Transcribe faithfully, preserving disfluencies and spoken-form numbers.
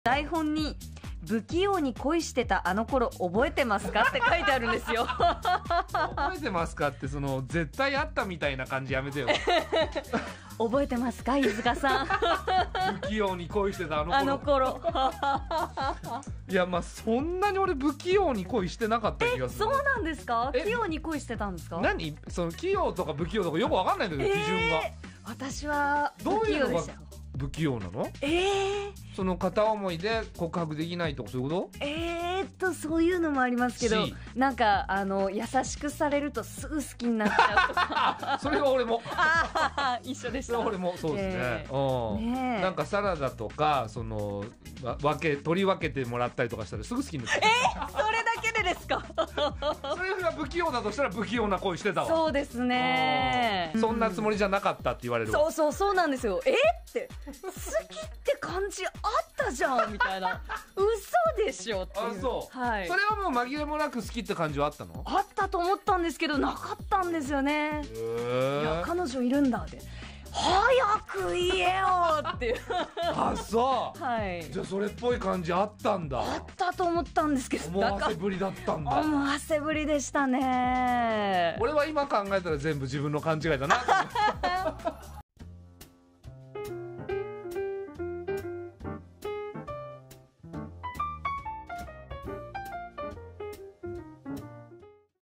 台本に不器用に恋してたあの頃覚えてますかって書いてあるんですよ。 覚えてますかってその絶対あったみたいな感じやめてよ。 覚えてますか飯塚さん。 不器用に恋してたあの頃。 あの頃。 いやまあそんなに俺不器用に恋してなかった気がする。 そうなんですか？ え器用に恋してたんですか？ 何その器用とか不器用とかよくわかんないんだけど、基準が私はど不ういうのが器用でしたよ。 不器用なの？ えー、 その片思いで告白できないとかそういうこえーっとそういうのもありますけど、 C なんかあの優しくされるとすぐ好きになっちゃうとか。 とそれは俺もあー一緒でした。 それは俺もそうですね、 えうんねえなんかサラダとかそのわ分け取り分けてもらったりとかしたらすぐ好きになっちゃう。 それだけでですか？ それが不器用だとしたら不器用な恋してたわ。 そうですね。 そんなつもりじゃなかったって言われるわ。 そうそうそうなんですよ。えって好きって感じあったじゃんみたいな。嘘でしょっていう。 あそう、 はい。 それはもう紛れもなく好きって感じはあったの？ あったと思ったんですけどなかったんですよね。 へいやー彼女いるんだって早く言えよっていう。 あそう、 はいじゃあそれっぽい感じあったんだ。 あったと思ったんですけど、 思だかわせぶりだったんだ。 思わせぶりでしたね。 俺は今考えたら全部自分の勘違いだなと思って